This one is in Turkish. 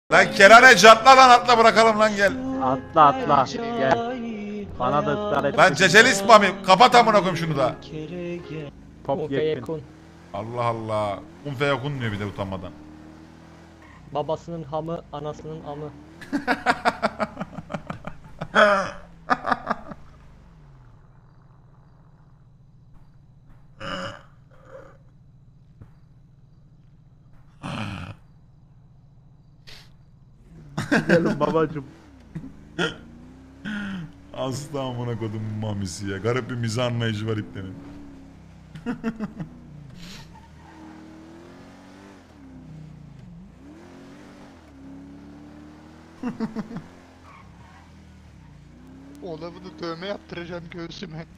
Lan Kerane catla lan atla bırakalım lan gel. Atla atla gel. Bana da ısrar et. Lan Cecelis Mami kapat amına koyayım şunu da. Pop yektin. Allah Allah. Un feyakun diyor bir de utanmadan. Babasının hamı, anasının amı. Gidelim babacım. Aslı amına kodum mamisi ya. Garip bir mizah anlayışı var iplerin. Ona bunu dövme yaptıracağım göğsüme.